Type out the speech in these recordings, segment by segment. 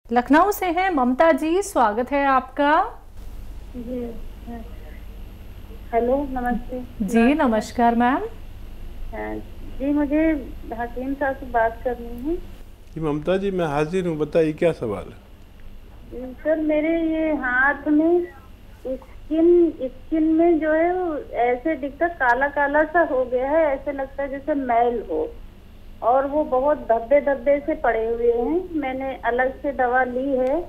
लखनऊ से हैं ममता जी, स्वागत है आपका। जी हेलो, नमस्ते। जी नमस्कार मैम। जी मुझे हकीम साहब से बात करनी है। जी ममता जी, मैं हाजिर हूँ, बताइए क्या सवाल है। सर मेरे ये हाथ में स्किन में जो है वो ऐसे दिखता, काला काला सा हो गया है, ऐसे लगता है जैसे मैल हो, और वो बहुत धब्बे धब्बे से पड़े हुए हैं। मैंने अलग से दवा ली है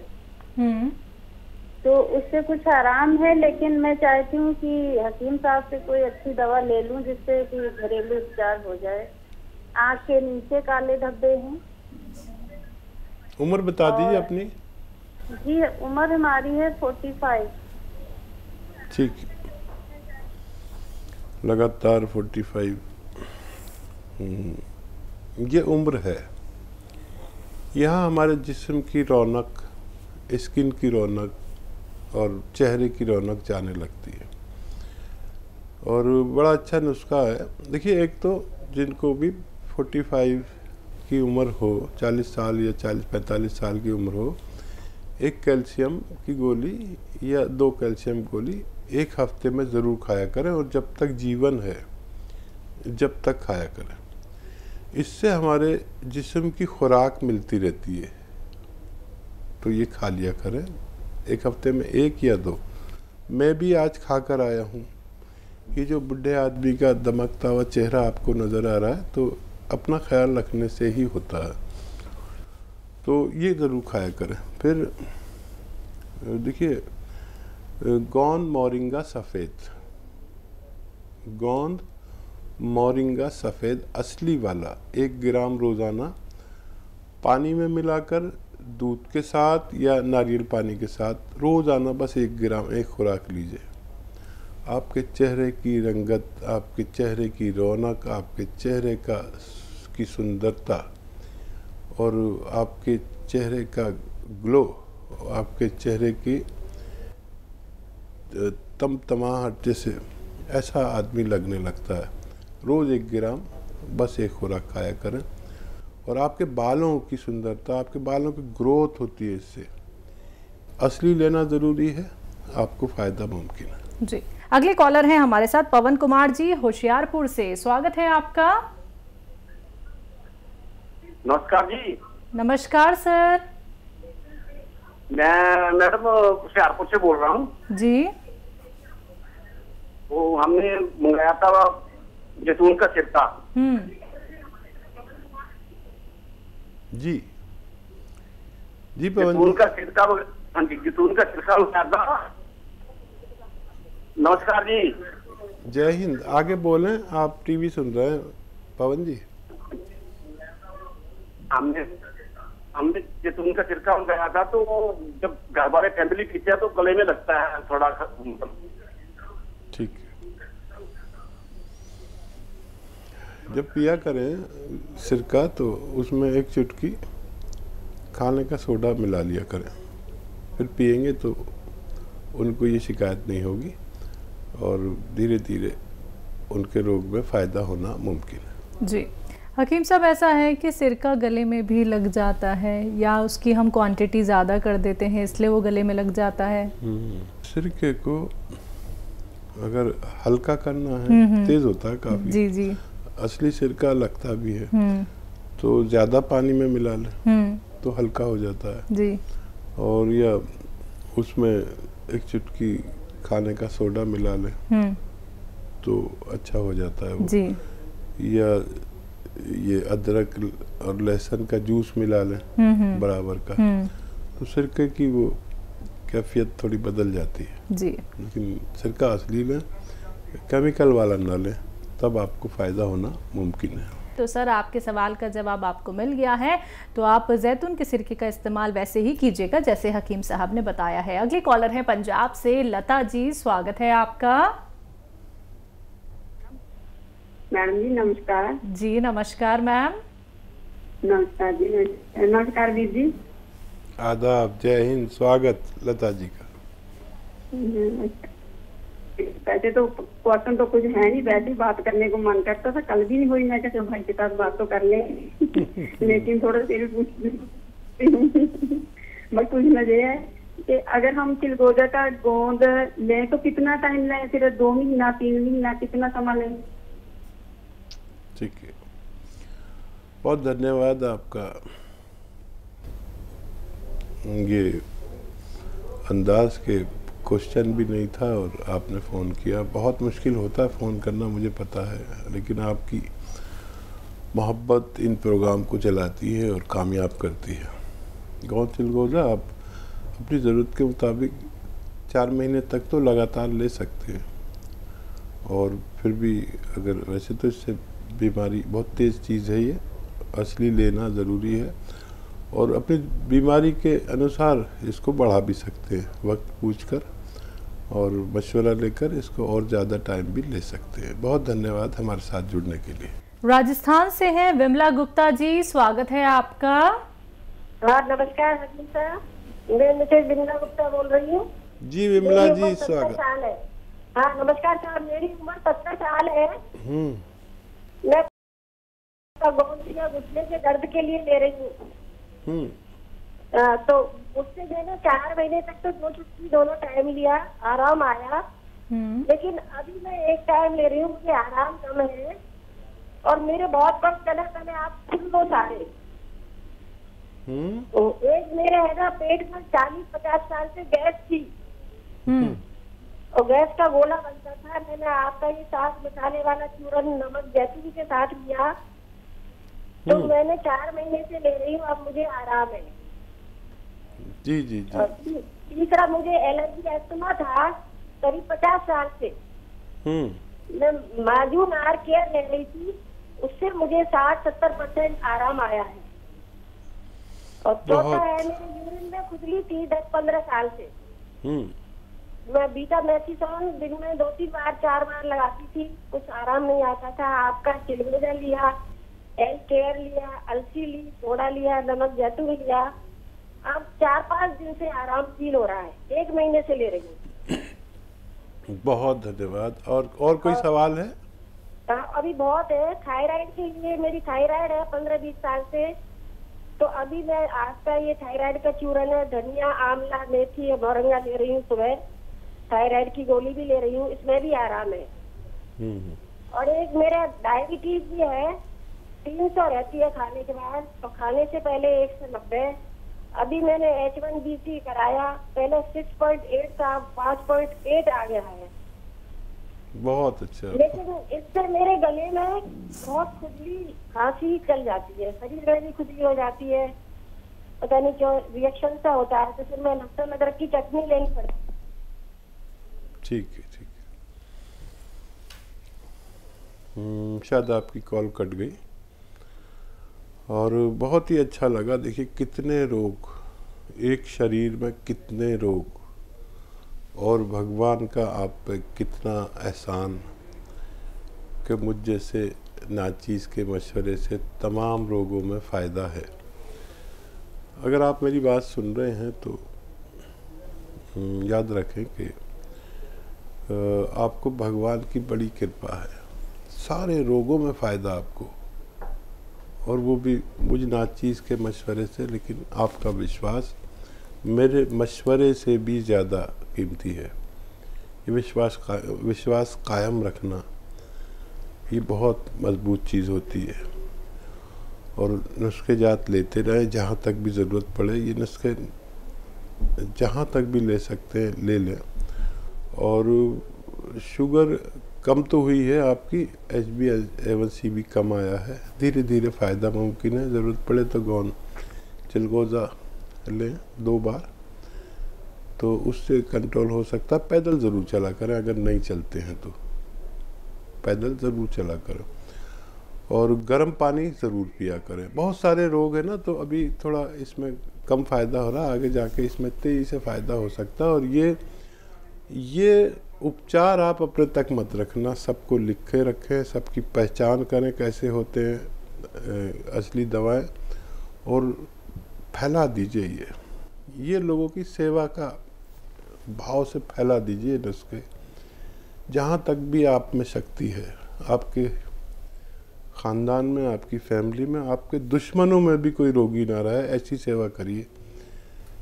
तो उससे कुछ आराम है, लेकिन मैं चाहती हूँ कि हकीम साहब से कोई अच्छी दवा ले लूँ जिससे कि घरेलू उपचार हो जाए। आँख के नीचे काले धब्बे हैं। उम्र बता दीजिए अपनी। जी उम्र हमारी है 45। ठीक, लगातार 45। ये उम्र है। यहाँ हमारे जिस्म की रौनक, स्किन की रौनक और चेहरे की रौनक जाने लगती है, और बड़ा अच्छा नुस्खा है। देखिए, एक तो जिनको भी 45 की उम्र हो, 40 साल या 40-45 साल की उम्र हो, एक कैल्शियम की गोली या 2 कैल्शियम गोली एक हफ्ते में ज़रूर खाया करें, और जब तक जीवन है जब तक खाया करें। इससे हमारे जिस्म की खुराक मिलती रहती है, तो ये खा लिया करें एक हफ्ते में 1 या 2। मैं भी आज खा कर आया हूँ। ये जो बुढ़े आदमी का दमकता हुआ चेहरा आपको नज़र आ रहा है, तो अपना ख्याल रखने से ही होता है, तो ये ज़रूर खाया करें। फिर देखिए, गोंद मोरिंगा सफ़ेद, गोंद मोरिंगा सफ़ेद असली वाला 1 ग्राम रोज़ाना पानी में मिलाकर दूध के साथ या नारियल पानी के साथ रोज़ाना बस 1 ग्राम एक खुराक लीजिए। आपके चेहरे की रंगत, आपके चेहरे की रौनक, आपके चेहरे की सुंदरता और आपके चेहरे का ग्लो, आपके चेहरे की तमतमाहट, जैसे ऐसा आदमी लगने लगता है। रोज़ 1 ग्राम बस एक खुराक खाया करें, और आपके बालों की सुंदरता, आपके बालों की ग्रोथ होती है इससे। असली लेना ज़रूरी है, आपको फ़ायदा मुमकिन है। जी, अगले कॉलर हैं हमारे साथ पवन कुमार जी होशियारपुर से, स्वागत है आपका। नमस्कार जी। नमस्कार सर। मैं मैडम होशियारपुर से बोल रहा हूँ जी। वो हमने मंगाया था जैतून का सिरका। जी जी पवन जैतून का सिरका। हाँ जी, जैतून का सिरका मंगाया था। नमस्कार जी। जय हिंद। आगे बोलें, आप टीवी सुन रहे हैं पवन जी। हमने जैतून का सिरका मंगाया था, तो जब घर वाले फैमिली पीते हैं तो गले में लगता है थोड़ा। ठीक है, जब पिया करें सिरका तो उसमें 1 चुटकी खाने का सोडा मिला लिया करें, फिर पिएंगे तो उनको ये शिकायत नहीं होगी, और धीरे धीरे उनके रोग में फ़ायदा होना मुमकिन है। जी हकीम साहब, ऐसा है कि सिरका गले में भी लग जाता है, या उसकी हम क्वांटिटी ज़्यादा कर देते हैं इसलिए वो गले में लग जाता है? सिरके को अगर हल्का करना है, तेज़ होता है काफ़ी। जी जी। असली सिरका लगता भी है, तो ज़्यादा पानी में मिला लें तो हल्का हो जाता है जी। और या उसमें 1 चुटकी खाने का सोडा मिला लें तो अच्छा हो जाता है वो जी। या ये अदरक और लहसुन का जूस मिला लें बराबर का, तो सिरके की वो कैफियत थोड़ी बदल जाती है जी। लेकिन सिरका असली लें, केमिकल वाला ना लें, तब आपको फ़ायदा होना मुमकिन है। तो सर, आपके सवाल का जवाब आपको मिल गया है, तो आप जैतून के सिरके का इस्तेमाल वैसे ही कीजिएगा जैसे हकीम साहब ने बताया है। अगले कॉलर हैं पंजाब से लता जी, स्वागत है आपका। मैडम जी नमस्कार। जी नमस्कार मैम। नमस्कार जी। नमस्कार वीर जी। आदाब, जय हिंद, स्वागत लता जी का। वैसे तो क्वेश्चन तो कुछ है नहीं, वैसे ही बात करने को मन करता था, कल भी नहीं हुई, मैं कहते भाई के साथ बात तो कर ले लेकिन थोड़ा देर पूछ बस पूछना ये है कि अगर हम चिलगोजा का गोंद लें तो कितना टाइम लें, फिर 2 महीना 3 महीना कितना समय लें? ठीक है, बहुत धन्यवाद आपका। ये अंदाज के क्वेश्चन भी नहीं था और आपने फ़ोन किया। बहुत मुश्किल होता है फ़ोन करना, मुझे पता है, लेकिन आपकी मोहब्बत इन प्रोग्राम को चलाती है और कामयाब करती है। गोंद चिलगोजा आप अपनी ज़रूरत के मुताबिक 4 महीने तक तो लगातार ले सकते हैं, और फिर भी अगर वैसे तो इससे बीमारी बहुत तेज़ चीज़ है, ये असली लेना ज़रूरी है, और अपनी बीमारी के अनुसार इसको बढ़ा भी सकते हैं वक्त पूछकर, और मशवरा लेकर इसको और ज़्यादा टाइम भी ले सकते हैं। बहुत धन्यवाद हमारे साथ जुड़ने के लिए। राजस्थान से हैं विमला गुप्ता जी, स्वागत है आपका। हाँ नमस्कार हकीम साहब, मैं मिसेज विमला गुप्ता बोल रही हूँ। जी विमला मेरी जी, उम्र 70 स्वागत। साल है। हाँ नमस्कार साहब, मेरी उम्र 70 साल है। मैं गोंद या घुटने के दर्द के लिए ले रही हूँ। तो उससे मैंने 4 महीने तक तो 2 चुटकी दोनों टाइम लिया, आराम आया। लेकिन अभी मैं एक टाइम ले रही हूँ, मुझे आराम कम है और मेरे बहुत कम चले तले आप खुद लो सारे। तो एक मेरे है ना पेट में 40-50 साल से गैस थी, और गैस का गोला बनता था। मैंने आपका ये साग मसाले वाला चूरन नमक जैतून के साथ लिया, तो मैंने 4 महीने से ले रही हूँ, अब मुझे आराम है। जी जी जी। तीसरा मुझे एलर्जी अस्थमा था करीब 50 साल से। मैं माजून आर केयर ले रही थी, उससे मुझे 60-70% आराम आया है। और चौथा है मेरे यूरिन में खुजली थी 10-15 साल से। मैं बीटा मैथिसोन दिन में 2-3 बार 4 बार लगाती थी, कुछ आराम नहीं आता था। आपका चिलगोजा लिया, एल केयर लिया, अलसी ली, सोडा लिया, नमक जैतून लिया, अब 4-5 दिन से आराम फील हो रहा है। 1 महीने से ले रही हूँ। बहुत धन्यवाद। और कोई सवाल है? अभी बहुत है। थायराइड के लिए मेरी थायराइड है 15-20 साल से, तो अभी मैं आपका ये थायराइड का चूरन है, धनिया, आंवला, मेथी और मोरंगा ले रही हूँ सुबह। थायराइड की गोली भी ले रही हूँ, इसमें भी आराम है। और एक मेरा डायबिटीज भी है, 300 रहती है खाने के बाद, और खाने से पहले 190। अभी मैंने H1BC कराया, पहले 6.8 था, 5.8 आ गया है। बहुत अच्छा। लेकिन इससे मेरे गले में बहुत खुजली खांसी चल जाती है, शरीर में भी खुजली हो जाती है, पता नहीं क्यों रिएक्शन सा होता है। तो फिर मैं लहसुन अदरक की चटनी लेनी पड़ती है। ठीक है ठीक है। शायद आपकी कॉल कट गई, और बहुत ही अच्छा लगा। देखिए कितने रोग, एक शरीर में कितने रोग, और भगवान का आप पे कितना एहसान कि मुझ जैसे नाचीज़ के मशवरे से तमाम रोगों में फ़ायदा है। अगर आप मेरी बात सुन रहे हैं तो याद रखें कि आपको भगवान की बड़ी कृपा है, सारे रोगों में फ़ायदा आपको, और वो भी मुझ नाचीज़ के मशवरे से। लेकिन आपका विश्वास मेरे मशवरे से भी ज़्यादा कीमती है। ये विश्वास कायम रखना, ये बहुत मजबूत चीज़ होती है। और नुस्खे जात लेते रहे, जहाँ तक भी ज़रूरत पड़े ये नुस्खे जहाँ तक भी ले सकते हैं ले लें। और शुगर कम तो हुई है आपकी, HbA1c भी कम आया है, धीरे धीरे फ़ायदा मुमकिन है। ज़रूरत पड़े तो गोंद चिलगोजा लें 2 बार, तो उससे कंट्रोल हो सकता है। पैदल ज़रूर चला करें, अगर नहीं चलते हैं तो पैदल ज़रूर चला करें, और गर्म पानी ज़रूर पिया करें। बहुत सारे रोग हैं ना, तो अभी थोड़ा इसमें कम फ़ायदा हो रहा है, आगे जाके इसमें तेज़ी से फ़ायदा हो सकता है। और ये उपचार आप अपने तक मत रखना, सबको लिखे रखें, सबकी पहचान करें कैसे होते हैं असली दवाएं, और फैला दीजिए ये लोगों की सेवा का भाव से फैला दीजिए नुस्खे। जहाँ तक भी आप में शक्ति है, आपके ख़ानदान में, आपकी फैमिली में, आपके दुश्मनों में भी कोई रोगी ना रहे, ऐसी सेवा करिए।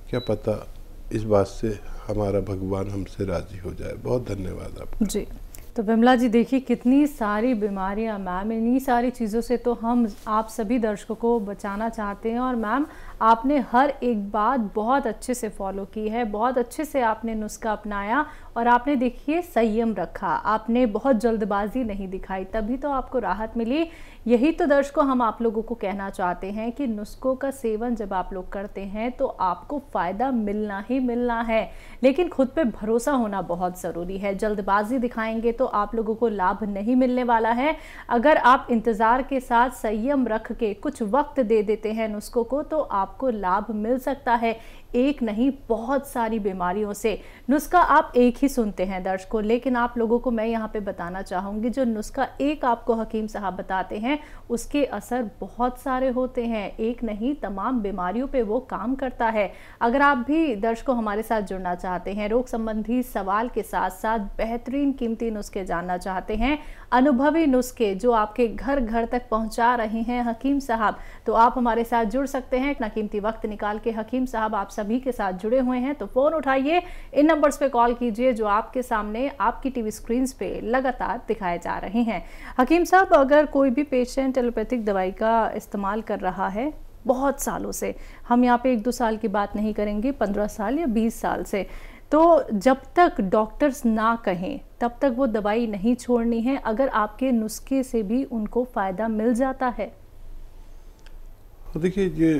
क्या पता इस बात से हमारा भगवान हमसे राजी हो जाए। बहुत धन्यवाद आपका जी। तो विमला जी देखिए कितनी सारी बीमारियां मैम, इन्हीं सारी चीज़ों से तो हम आप सभी दर्शकों को बचाना चाहते हैं। और मैम आपने हर एक बात बहुत अच्छे से फॉलो की है, बहुत अच्छे से आपने नुस्खा अपनाया और आपने देखिए संयम रखा, आपने बहुत जल्दबाजी नहीं दिखाई, तभी तो आपको राहत मिली। यही तो दर्शकों हम आप लोगों को कहना चाहते हैं कि नुस्खों का सेवन जब आप लोग करते हैं तो आपको फ़ायदा मिलना ही मिलना है, लेकिन खुद पे भरोसा होना बहुत ज़रूरी है। जल्दबाजी दिखाएंगे तो आप लोगों को लाभ नहीं मिलने वाला है। अगर आप इंतज़ार के साथ संयम रख के कुछ वक्त दे देते हैं नुस्खों को तो आपको लाभ मिल सकता है, एक नहीं बहुत सारी बीमारियों से। नुस्खा आप एक ही सुनते हैं दर्शकों, लेकिन आप लोगों को मैं यहाँ पे बताना चाहूँगी जो नुस्खा एक आपको हकीम साहब बताते हैं उसके असर बहुत सारे होते हैं, एक नहीं तमाम बीमारियों पे वो काम करता है। अगर आप भी दर्शकों हमारे साथ जुड़ना चाहते हैं, रोग संबंधी सवाल के साथ साथ बेहतरीन कीमती नुस्खे जानना चाहते हैं, अनुभवी नुस्खे जो आपके घर घर तक पहुँचा रहे हैं हकीम साहब, तो आप हमारे साथ जुड़ सकते हैं। इतना कीमती वक्त निकाल के हकीम साहब आप सभी के साथ जुड़े हुए हैं, तो फ़ोन उठाइए, इन नंबर्स पे कॉल कीजिए जो आपके सामने आपकी टीवी स्क्रीन्स पे लगातार दिखाए जा रहे हैं। हकीम साहब अगर कोई भी पेशेंट एलोपैथिक दवाई का इस्तेमाल कर रहा है बहुत सालों से, हम यहाँ पे 1-2 साल की बात नहीं करेंगे, 15 साल या 20 साल से, तो जब तक डॉक्टर्स ना कहें तब तक वो दवाई नहीं छोड़नी है अगर आपके नुस्खे से भी उनको फ़ायदा मिल जाता है? देखिए ये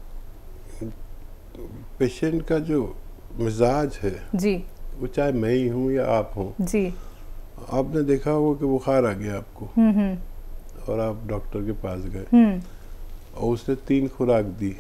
पेशेंट का जो मिजाज है जी, वो चाहे मैं ही हूँ या आप हों, जी, आपने देखा होगा कि बुखार आ गया आपको और आप डॉक्टर के पास गए और उसने 3 खुराक दी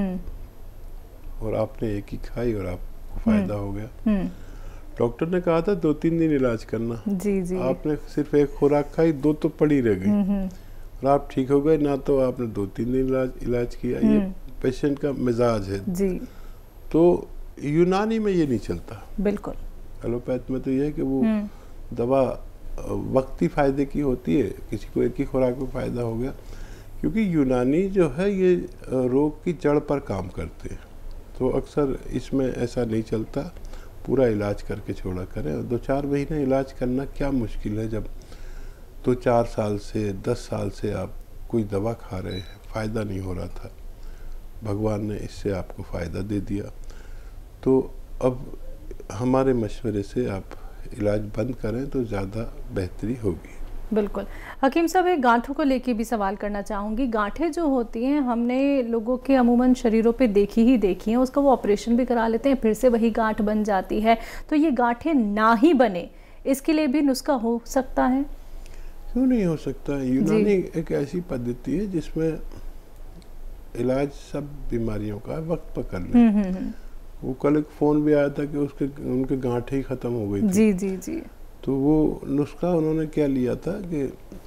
और आपने एक ही खाई और आपको फायदा हो गया। डॉक्टर ने कहा था 2-3 दिन इलाज करना, जी, जी, आपने सिर्फ 1 खुराक खाई, 2 तो पड़ी रह गई और आप ठीक हो गए ना, तो आपने 2-3 दिन इलाज किया। ये पेशेंट का मिजाज है जी। तो यूनानी में ये नहीं चलता, बिल्कुल। एलोपैथ में तो ये है कि वो दवा वक्ती फायदे की होती है, किसी को एक ही खुराक में फायदा हो गया, क्योंकि यूनानी जो है ये रोग की जड़ पर काम करते हैं, तो अक्सर इसमें ऐसा नहीं चलता, पूरा इलाज करके छोड़ा करें। और 2-4 महीने इलाज करना क्या मुश्किल है, जब 2-4 साल से 10 साल से आप कोई दवा खा रहे हैं, फ़ायदा नहीं हो रहा था, भगवान ने इससे आपको फ़ायदा दे दिया, तो अब हमारे मशवरे से आप इलाज बंद करें तो ज़्यादा बेहतरी होगी। बिल्कुल। हकीम साहब एक गांठों को लेके भी सवाल करना चाहूँगी। गांठें जो होती हैं हमने लोगों के अमूमन शरीरों पे देखी हैं, उसका वो ऑपरेशन भी करा लेते हैं, फिर से वही गांठ बन जाती है, तो ये गांठें ना ही बने इसके लिए भी नुस्खा हो सकता है? क्यों नहीं हो सकता। यूनानी एक ऐसी पद्धति है जिसमें इलाज सब बीमारियों का वक्त पकड़ ले। वो कल एक फ़ोन भी आया था कि उनके गांठें ही ख़त्म हो गई थी। जी, जी, जी। तो वो नुस्खा उन्होंने क्या लिया था कि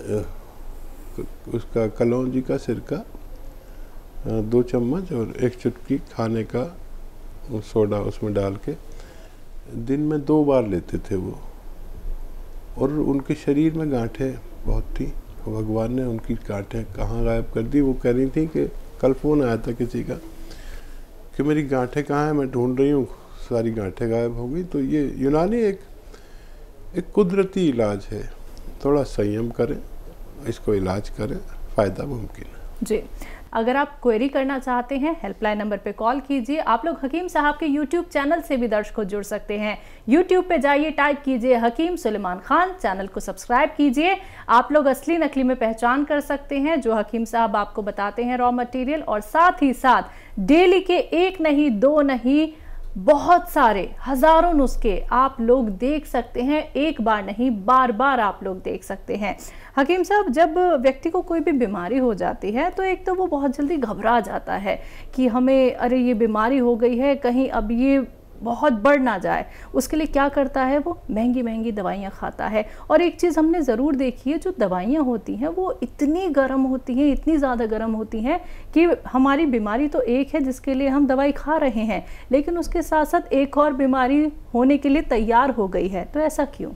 उसका कलौंजी का सिरका 2 चम्मच और 1 चुटकी खाने का सोडा उसमें डाल के दिन में 2 बार लेते थे वो, और उनके शरीर में गांठें बहुत थी, भगवान ने उनकी गांठें कहाँ गायब कर दी। वो कह रही थी कि कल फ़ोन आया था किसी का कि मेरी गांठें कहाँ हैं, मैं ढूंढ रही हूँ, सारी गांठें गायब हो गई। तो ये यूनानी एक कुदरती इलाज है, थोड़ा संयम करें, इसको इलाज करें, फ़ायदा मुमकिन है। जी, अगर आप क्वेरी करना चाहते हैं हेल्पलाइन नंबर पे कॉल कीजिए। आप लोग हकीम साहब के यूट्यूब चैनल से भी दर्शकों जुड़ सकते हैं। यूट्यूब पे जाइए, टाइप कीजिए हकीम सुलेमान खान, चैनल को सब्सक्राइब कीजिए। आप लोग असली नकली में पहचान कर सकते हैं जो हकीम साहब आपको बताते हैं रॉ मटेरियल, और साथ ही साथ डेली के 1 नहीं 2 नहीं बहुत सारे हजारों नुस्खे आप लोग देख सकते हैं, एक बार नहीं बार बार आप लोग देख सकते हैं। हकीम साहब जब व्यक्ति को कोई भी बीमारी हो जाती है तो एक तो वो बहुत जल्दी घबरा जाता है कि हमें अरे ये बीमारी हो गई है, कहीं अब ये बहुत बढ़ ना जाए, उसके लिए क्या करता है वो महंगी महंगी दवाइयाँ खाता है। और एक चीज़ हमने ज़रूर देखी है, जो दवाइयाँ होती हैं वो इतनी गर्म होती हैं, इतनी ज़्यादा गर्म होती हैं कि हमारी बीमारी तो एक है जिसके लिए हम दवाई खा रहे हैं, लेकिन उसके साथ साथ एक और बीमारी होने के लिए तैयार हो गई है, तो ऐसा क्यों?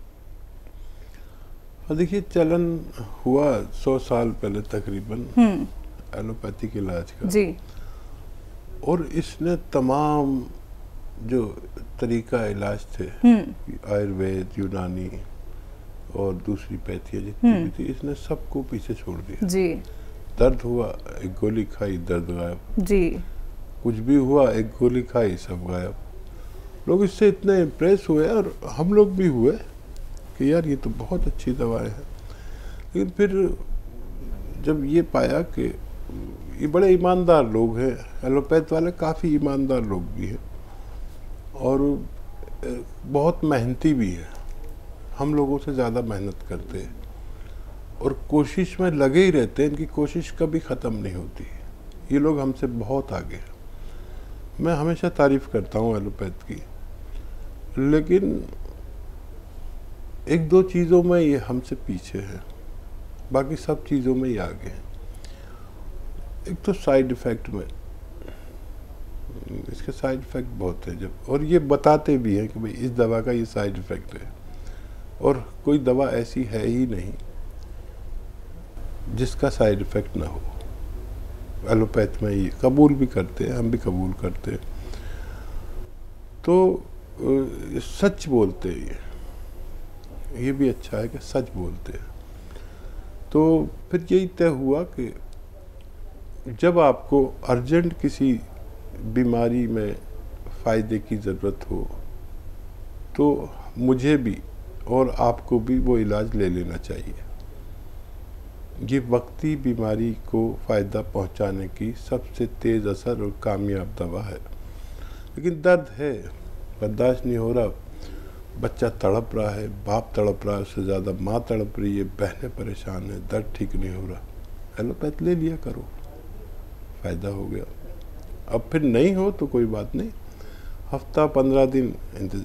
देखिए चलन हुआ 100 साल पहले तकरीबन एलोपैथिक इलाज का जी। और इसने तमाम जो तरीका इलाज थे, आयुर्वेद, यूनानी और दूसरी पैथियाँ जितनी भी थी, इसने सबको पीछे छोड़ दिया जी। दर्द हुआ, एक गोली खाई, दर्द गायब जी। कुछ भी हुआ, एक गोली खाई, सब गायब। लोग इससे इतने इम्प्रेस हुए और हम लोग भी हुए कि यार ये तो बहुत अच्छी दवाएं हैं। लेकिन फिर जब ये पाया कि ये बड़े ईमानदार लोग हैं, एलोपैथ वाले काफ़ी ईमानदार लोग भी हैं और बहुत मेहनती भी हैं, हम लोगों से ज़्यादा मेहनत करते हैं और कोशिश में लगे ही रहते हैं, इनकी कोशिश कभी ख़त्म नहीं होती। ये लोग हमसे बहुत आगे हैं। मैं हमेशा तारीफ़ करता हूँ एलोपैथ की, लेकिन एक दो चीज़ों में ये हमसे पीछे है, बाकी सब चीज़ों में ये आगे हैं। एक तो साइड इफ़ेक्ट में, इसके साइड इफ़ेक्ट बहुत है जब, और ये बताते भी हैं कि भाई इस दवा का ये साइड इफ़ेक्ट है, और कोई दवा ऐसी है ही नहीं जिसका साइड इफ़ेक्ट ना हो। एलोपैथ में ये कबूल भी करते हैं, हम भी कबूल करते हैं। तो सच बोलते हैं, ये भी अच्छा है कि सच बोलते हैं। तो फिर यही तय हुआ कि जब आपको अर्जेंट किसी बीमारी में फ़ायदे की ज़रूरत हो तो मुझे भी और आपको भी वो इलाज ले लेना चाहिए। ये वक्ती बीमारी को फ़ायदा पहुंचाने की सबसे तेज़ असर और कामयाब दवा है। लेकिन दर्द है, बर्दाश्त नहीं हो रहा, बच्चा तड़प रहा है, बाप तड़प रहा है, उससे ज़्यादा माँ तड़प रही है, बहनें परेशान हैं, दर्द ठीक नहीं हो रहा, एलोपैथ ले लिया करो, फ़ायदा हो गया। अब फिर नहीं हो तो कोई बात नहीं, हफ्ता 15 दिन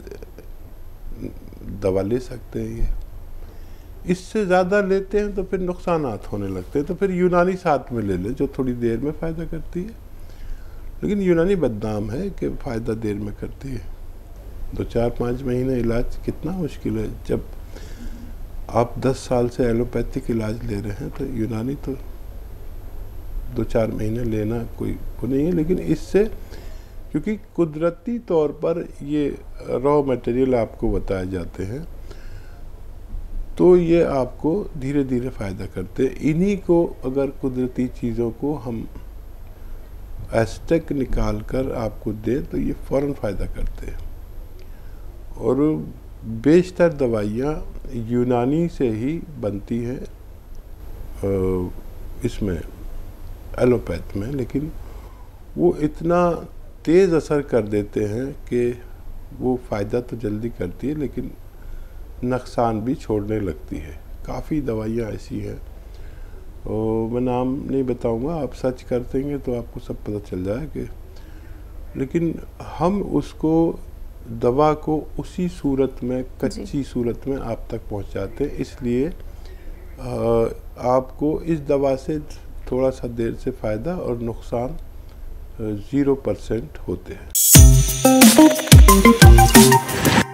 दवा ले सकते हैं। ये इससे ज़्यादा लेते हैं तो फिर नुकसानात होने लगते हैं, तो फिर यूनानी साथ में ले लें जो थोड़ी देर में फ़ायदा करती है। लेकिन यूनानी बदनाम है कि फ़ायदा देर में करती है। 2-4-5 महीने इलाज कितना मुश्किल है। जब आप 10 साल से एलोपैथिक इलाज ले रहे हैं तो यूनानी तो 2-4 महीने लेना कोई वो नहीं है। लेकिन इससे, क्योंकि कुदरती तौर पर ये रॉ मटेरियल आपको बताए जाते हैं, तो ये आपको धीरे धीरे फ़ायदा करते हैं। इन्हीं को अगर कुदरती चीज़ों को हम एस्टेक निकाल कर आपको दें तो ये फ़ौरन फ़ायदा करते हैं। और बेशतर दवाइयाँ यूनानी से ही बनती हैं इसमें एलोपैथ में, लेकिन वो इतना तेज़ असर कर देते हैं कि वो फ़ायदा तो जल्दी करती है लेकिन नुकसान भी छोड़ने लगती है। काफ़ी दवाइयाँ ऐसी हैं और मैं नाम नहीं बताऊंगा, आप सर्च कर देंगे तो आपको सब पता चल जाए कि, लेकिन हम उसको दवा को उसी सूरत में, कच्ची सूरत में आप तक पहुंचाते हैं। इसलिए आपको इस दवा से थोड़ा सा देर से फ़ायदा और नुकसान 0% होते हैं।